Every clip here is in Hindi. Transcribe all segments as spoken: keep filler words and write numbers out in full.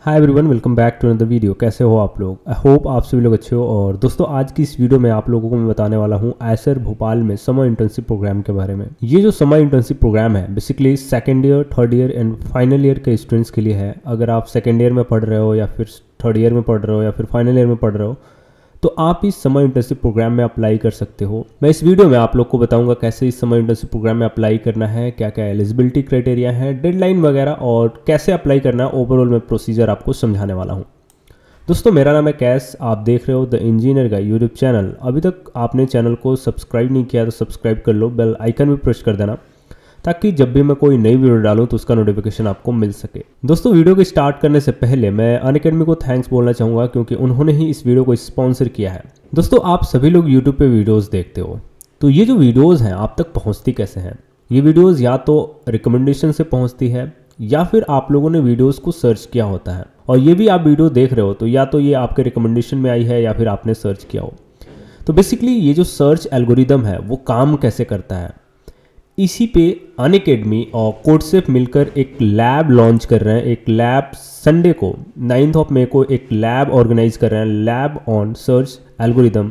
Hi everyone, welcome back to another video. कैसे हो आप लोग? आई होप आप सभी लोग अच्छे हो। और दोस्तों, आज की इस वीडियो में आप लोगों को मैं बताने वाला हूँ आइसर भोपाल में समर इंटर्नशिप प्रोग्राम के बारे में। ये जो समर इंटर्नशिप प्रोग्राम है basically second year, third year and final year के स्टूडेंट्स के लिए है। अगर आप सेकेंड ईयर में पढ़ रहे हो या फिर थर्ड ईयर में पढ़ रहे हो या फिर फाइनल ईयर में पढ़ रहे हो तो आप इस समर इंटर्नशिप प्रोग्राम में अप्लाई कर सकते हो। मैं इस वीडियो में आप लोग को बताऊंगा कैसे इस समर इंटर्नशिप प्रोग्राम में अप्लाई करना है, क्या क्या एलिजिबिलिटी क्राइटेरिया है, डेडलाइन वगैरह, और कैसे अप्लाई करना है। ओवरऑल मैं प्रोसीजर आपको समझाने वाला हूँ। दोस्तों, मेरा नाम है कैस, आप देख रहे हो द इंजीनियर का यूट्यूब चैनल। अभी तक आपने चैनल को सब्सक्राइब नहीं किया तो सब्सक्राइब कर लो, बेल आइकन भी प्रेस कर देना ताकि जब भी मैं कोई नई वीडियो डालूं तो उसका नोटिफिकेशन आपको मिल सके। दोस्तों, वीडियो को स्टार्ट करने से पहले मैं अनअकैडमी को थैंक्स बोलना चाहूँगा क्योंकि उन्होंने ही इस वीडियो को स्पॉन्सर किया है। दोस्तों, आप सभी लोग यूट्यूब पे वीडियोस देखते हो, तो ये जो वीडियोस हैं आप तक पहुँचती कैसे हैं? ये वीडियोस या तो रिकमेंडेशन से पहुँचती है या फिर आप लोगों ने वीडियोज़ को सर्च किया होता है। और ये भी आप वीडियो देख रहे हो तो या तो ये आपके रिकमेंडेशन में आई है या फिर आपने सर्च किया हो। तो बेसिकली ये जो सर्च एल्गोरिदम है वो काम कैसे करता है, इसी पे अनअकैडमी और कोडसेफ मिलकर एक लैब लॉन्च कर रहे हैं। एक लैब संडे को नाइन्थ ऑफ मई को एक लैब ऑर्गेनाइज कर रहे हैं, लैब ऑन सर्च एल्गोरिदम।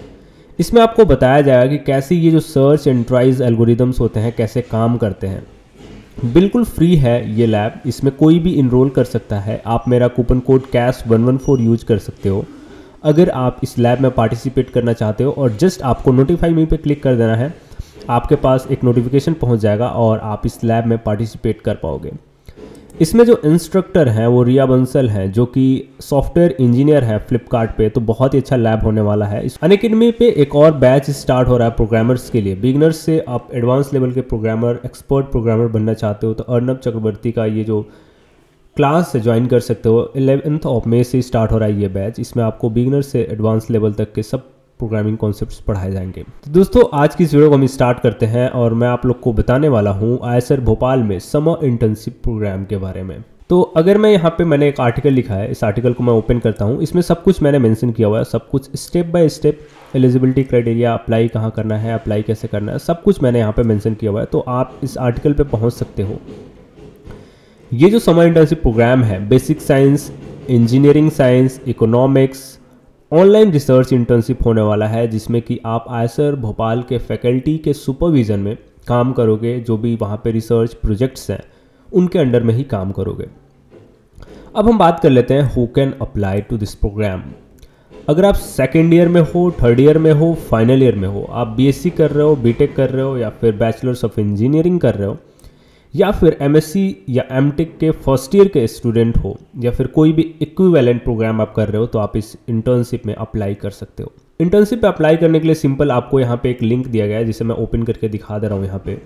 इसमें आपको बताया जाएगा कि कैसे ये जो सर्च एंड ट्राइज एल्गोरिदम्स होते हैं कैसे काम करते हैं। बिल्कुल फ्री है ये लैब, इसमें कोई भी इनरोल कर सकता है। आप मेरा coupon code cash one one four use कर सकते हो अगर आप इस लैब में पार्टिसिपेट करना चाहते हो। और जस्ट आपको नोटिफाई मी पे क्लिक कर देना है, आपके पास एक नोटिफिकेशन पहुंच जाएगा और आप इस लैब में पार्टिसिपेट कर पाओगे। इसमें जो इंस्ट्रक्टर हैं वो रिया बंसल हैं, जो कि सॉफ्टवेयर इंजीनियर है फ्लिपकार्ट पे। तो बहुत ही अच्छा लैब होने वाला है। इस अनअकैडमी पे एक और बैच स्टार्ट हो रहा है प्रोग्रामर्स के लिए। बिगनर्स से आप एडवांस लेवल के प्रोग्रामर, एक्सपर्ट प्रोग्रामर बनना चाहते हो तो अर्नब चक्रवर्ती का ये जो क्लास है ज्वाइन कर सकते हो। इलेवेंथ ऑफ मई से स्टार्ट हो रहा है ये बैच। इसमें आपको बिगनर से एडवांस लेवल तक के सब प्रोग्रामिंग कॉन्सेप्ट्स पढ़ाए जाएंगे। तो दोस्तों, आज की इस वीडियो को हम स्टार्ट करते हैं और मैं आप लोग को बताने वाला हूं आइसर भोपाल में समर इंटर्नशिप प्रोग्राम के बारे में। तो अगर मैं यहाँ पे मैंने एक आर्टिकल लिखा है, इस आर्टिकल को मैं ओपन करता हूँ। इसमें सब कुछ मैंने मेंशन किया हुआ है, सब कुछ step by step, eligibility criteria, apply कहाँ करना है, अप्लाई कैसे करना है, सब कुछ मैंने यहाँ पे मेंशन किया हुआ है। तो आप इस आर्टिकल पे पहुँच सकते हो। ये जो समर इंटर्नशिप प्रोग्राम है basic science, engineering science, economics, online research internship होने वाला है, जिसमें कि आप आइसर भोपाल के फैकल्टी के सुपरविजन में काम करोगे। जो भी वहाँ पे रिसर्च प्रोजेक्ट्स हैं उनके अंडर में ही काम करोगे। अब हम बात कर लेते हैं who can apply to this program. अगर आप सेकेंड ईयर में हो, थर्ड ईयर में हो, फाइनल ईयर में हो, आप बीएससी कर रहे हो, बीटेक कर रहे हो या फिर बैचलर्स ऑफ इंजीनियरिंग कर रहे हो या फिर एमएससी या एमटेक के फर्स्ट ईयर के स्टूडेंट हो या फिर कोई भी इक्विवेलेंट प्रोग्राम आप कर रहे हो तो आप इस इंटर्नशिप में अप्लाई कर सकते हो। इंटर्नशिप पे अप्लाई करने के लिए सिंपल आपको यहाँ पे एक लिंक दिया गया है जिसे मैं ओपन करके दिखा दे रहा हूँ यहाँ पे।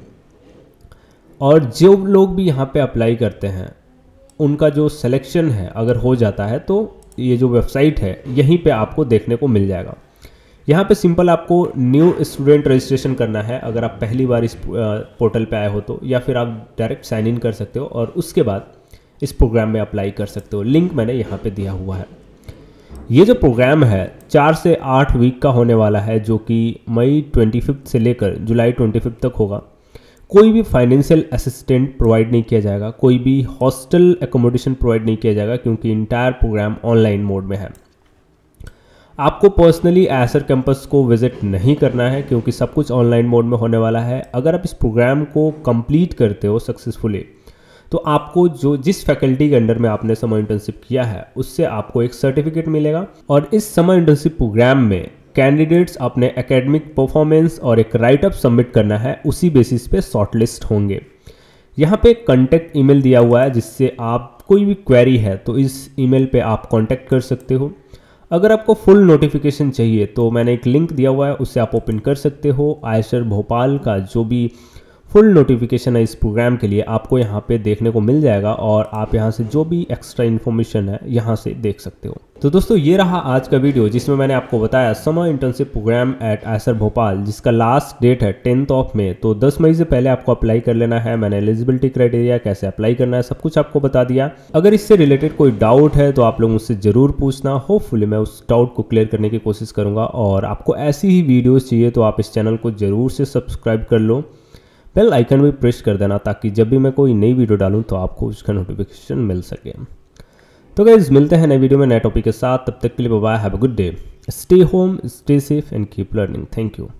और जो लोग भी यहाँ पे अप्लाई करते हैं उनका जो सिलेक्शन है अगर हो जाता है तो ये जो वेबसाइट है यहीं पर आपको देखने को मिल जाएगा। यहाँ पे सिंपल आपको न्यू स्टूडेंट रजिस्ट्रेशन करना है अगर आप पहली बार इस पोर्टल पे आए हो तो, या फिर आप डायरेक्ट साइन इन कर सकते हो और उसके बाद इस प्रोग्राम में अप्लाई कर सकते हो। लिंक मैंने यहाँ पे दिया हुआ है। ये जो प्रोग्राम है चार से आठ वीक का होने वाला है, जो कि मई ट्वेंटी फिफ्थ से लेकर जुलाई ट्वेंटी फिफ्थ तक होगा। कोई भी फाइनेंशियल असिस्टेंट प्रोवाइड नहीं किया जाएगा, कोई भी हॉस्टल एकोमोडेशन प्रोवाइड नहीं किया जाएगा क्योंकि इंटायर प्रोग्राम ऑनलाइन मोड में है। आपको पर्सनली आइसर कैंपस को विजिट नहीं करना है क्योंकि सब कुछ ऑनलाइन मोड में होने वाला है। अगर आप इस प्रोग्राम को कंप्लीट करते हो सक्सेसफुली तो आपको जो जिस फैकल्टी के अंडर में आपने समर इंटर्नशिप किया है उससे आपको एक सर्टिफिकेट मिलेगा। और इस समर इंटर्नशिप प्रोग्राम में कैंडिडेट्स अपने एकेडमिक परफॉर्मेंस और एक राइट अप सबमिट करना है, उसी बेसिस पे शॉर्टलिस्ट होंगे। यहाँ पे कॉन्टैक्ट ईमेल दिया हुआ है जिससे आप कोई भी क्वेरी है तो इस ईमेल पे आप कॉन्टैक्ट कर सकते हो। अगर आपको फुल नोटिफिकेशन चाहिए तो मैंने एक लिंक दिया हुआ है, उससे आप ओपन कर सकते हो। आइसर भोपाल का जो भी फुल नोटिफिकेशन है इस प्रोग्राम के लिए आपको यहाँ पे देखने को मिल जाएगा और आप यहाँ से जो भी एक्स्ट्रा इन्फॉर्मेशन है यहाँ से देख सकते हो। तो दोस्तों, ये रहा आज का वीडियो जिसमें मैंने आपको बताया summer internship program at IISER Bhopal, जिसका लास्ट डेट है टेंथ ऑफ मई। तो दस मई से पहले आपको अप्लाई कर लेना है। मैंने एलिजिबिलिटी क्राइटेरिया, कैसे अप्लाई करना है, सब कुछ आपको बता दिया। अगर इससे रिलेटेड कोई डाउट है तो आप लोग मुझसे जरूर पूछना। होपफुली मैं उस डाउट को क्लियर करने की कोशिश करूंगा। और आपको ऐसी ही वीडियोस चाहिए तो आप इस चैनल को जरूर से सब्सक्राइब कर लो, बेल आइकन भी प्रेस कर देना ताकि जब भी मैं कोई नई वीडियो डालूं तो आपको उसका नोटिफिकेशन मिल सके। तो गाइस मिलते हैं नए वीडियो में नए टॉपिक के साथ, तब तक के लिए bye bye, have a good day, stay home, stay safe and keep learning. Thank you.